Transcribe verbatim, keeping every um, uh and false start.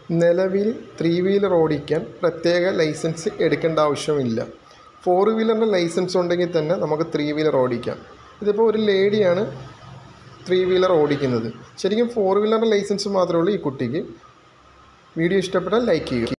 നിലവിൽ three wheeler ഓടിക്കാൻ പ്രത്യേക ലൈസൻസ് എടുക്കേണ്ട ആവശ്യമില്ല. ഫോർ വീലറിൻ്റെ ലൈസൻസ് ഉണ്ടെങ്കിൽ തന്നെ നമുക്ക് ത്രീ വീലർ ഓടിക്കാം. ഇതിപ്പോൾ ഒരു ലേഡിയാണ് ത്രീ വീലർ ഓടിക്കുന്നത്. ശരിക്കും ഫോർ വീലറിൻ്റെ ലൈസൻസ് മാത്രമേ ഉള്ളൂ ഈ കുട്ടിക്ക്. വീഡിയോ ഇഷ്ടപ്പെട്ടാൽ ലൈക്ക് ചെയ്യുക.